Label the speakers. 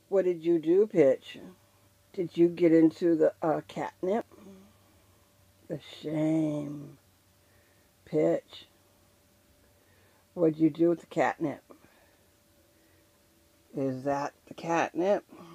Speaker 1: What did you do, Pitch? Did you get into the catnip? The shame. Pitch. What did you do with the catnip? Is that the catnip?